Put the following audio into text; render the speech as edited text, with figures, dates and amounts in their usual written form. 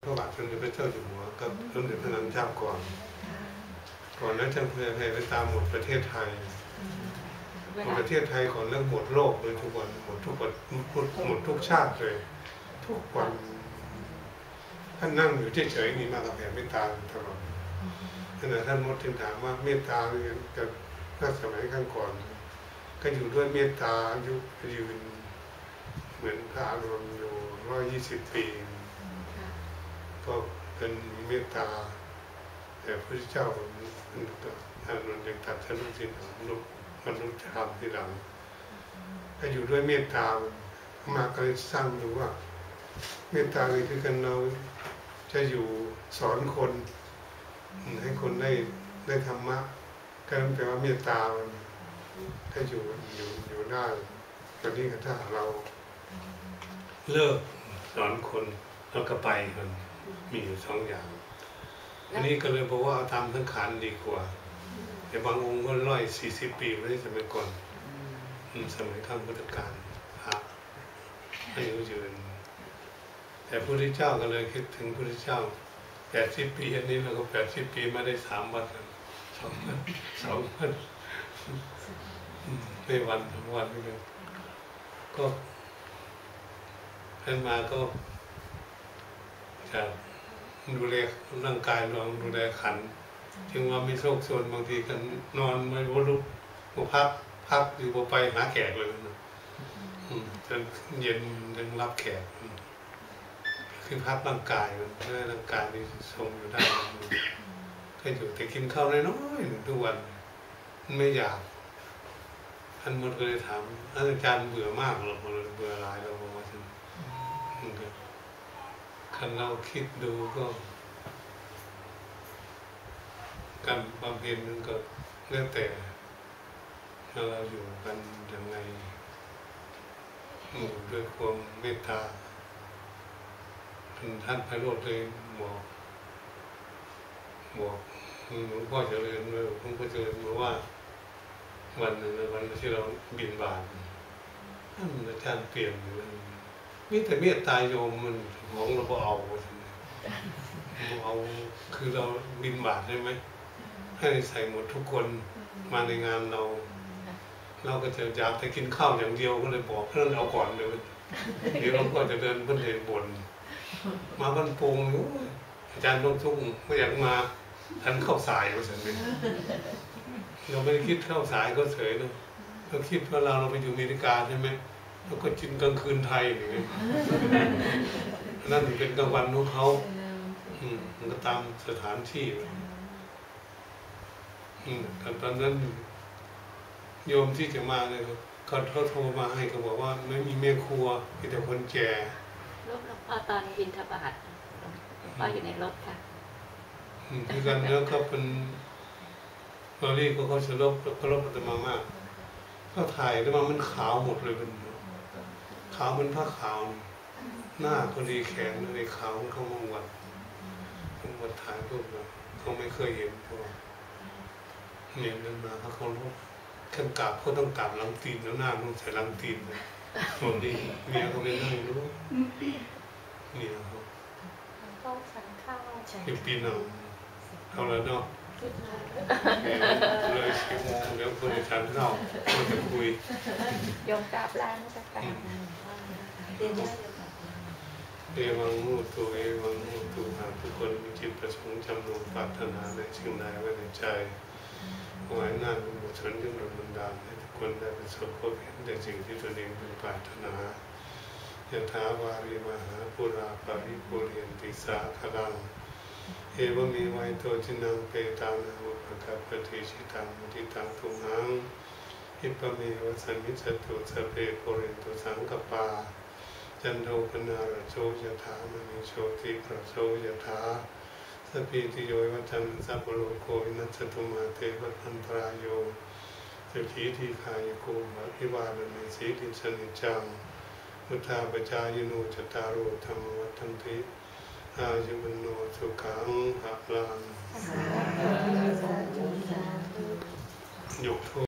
พระบาทสมเด็จพระเจ้าอยู่หัวกับสมเด็จพระนางเจ้าก่อนนั้นจะแผ่ไปตามหมดประเทศไทยหมดประเทศไทยก่อนเรื่องหมดโลกเลยทุกวันหมดทุกชาติเลยทุกวันท่านนั่งอยู่เฉยๆนี่มากับแผ่เมตตาตลอดขณะท่านมดถึงถามว่าเมตตาเนี่ยกับถ้าสมัยข้างก่อนก็อยู่ด้วยเมตตายุยืนเหมือนพระอารามอยู่120 ปีก็เป็นเมตตาแต่พระพุทธเจ้าท่านยังตัดท่านรู้สิ่งของมนุษย์ธรรมที่หลังก็อยู่ด้วยเมตตามาก็เลยสร้างดูว่าเมตตานี่คือกันเราจะอยู่สอนคนให้คนได้ธรรมะก็แปลว่าเมตตาถ้าอยู่ได้ตอนนี้ถ้าเราเลิกสอนคนเราก็ไปมันมีอยู่2 อย่างอันนี้ก็เลยบอกว่าเอาตามสังขารดีกว่าแต่บางองค์ก็140 ปีไม่ได้สมัยก่อนสมัยข้างพุทธกาลพระอายุยืนแต่พระพุทธเจ้าก็เลยคิดถึงพระพุทธเจ้า80 ปีอันนี้เราก็80 ปีมาได้3 วัน2 วันไม่วัน2 วันนี่ก็ท่านมาก็จะดูแลร่างกายลองดูแลขันจึงว่าไม่โชคโชนบางทีกันนอนไม่รู้ลุกพักอยู่ไปหาแขกเลยนะจนเย็นยังรับแขกคือพักร่างกายมันเพื่อร่างกายนี่ทรงอยู่ได้ก็อยู่แต่กินข้าวน้อยๆทุกวันไม่อยากท่านมดก็เลยถามอาจารย์เบื่อมากหรอเบื่อหลายเราบอกว่าคันเราคิดดูก็การบำเพ็ญนั้นก็แล้วแต่เราอยู่กันยังไงหมู่ด้วยความเมตตาท่านไพโรจน์เลยบอกหลวงพ่อเจริญเลยหลวงพ่อเจริญบอกว่าวันหนึ่งวันที่เราบิณฑบาตท่านอาจารย์เปลี่ยนมีแต่เมตตาโยมมันของเราเอาคือเราบิณฑบาตใช่ไหมให้ใส่หมดทุกคนมาในงานเราก็จะอยากแต่กินข้าวอย่างเดียวก็เลยบอกเพื่อนเอาก่อนเลยเดี๋ยวเราก็จะเดินเพื่อนเดินบนมาบ้านโป่งอาจารย์ต้องทุ่งไม่อยากมาทันเข้าสายก็เฉยเราไม่ได้คิดเข้าสายก็เฉยนะเราคิดว่าเราไปอยู่อเมริกาใช่ไหมเราก็กินกลางคืนไทยอย่างนี้นั่นเป็นกลางวันของเขามันก็ตามสถานที่ตอนนั้นโยมที่จะมาเลยเขาโทรมาให้เขาบอกว่าไม่มีแม่ครัวมีแต่คนแก่ลูกหลวงพ่อตอนบิณฑบาตพ่ออยู่ในรถค่ะคือกันแล้วก็เป็นลอรี่เขาจะลบอาตมามากก็ถ่ายแล้วมันขาวหมดเลยเป็นขาวมันผ้าขาวหน้าพอดีแขนในขาวเขามองวัดถ่ายรูปเขาไม่เคยเห็นเพราะเนี่ยนั้นมาเขาลบขั้นกราบเขาต้องกราบหลังตีนแล้วหน้าต้องใส่หลังตีนเลยส่วนนี้เมียเขาไม่นั่งรู้เนี่ยเขาอยู่ปีหนึ่งเอาแล้วเนาะเลย10 โมงแล้วคนในชั้นเราก็จะคุยยมกราบลาสักการเอวังมุตุหากทุกคนมีจิตประสงค์จำนงปรารถนาในสิ่งใดไว้ในใจขอให้หน้าบุญกุศลที่ดลบันดาลให้ทุกคนได้ประสบพบเห็นในสิ่งที่ตนเองเป็นปรารถนายะถาวาริมหาปุราปาริปุเรนติสาคลังเอวเมวัยโตจินังเปตานังอุปกัปปติชิตังมุทิตังตุหังอิปเมวะสันนิจตุสเปโกเรนตุสังกปาจันโทปนาระโชยถามณิโชติประโชยถาสปีติโยวัจันสัพพโลโกวินัสตุมาเตวะพันตรายโยสุขีทีขายโกภะพิวาลเนสีติสนิจังมุทาปจายโนจตารโอธรรมวัฏันติอายุวโนสุขังภะลังยกโท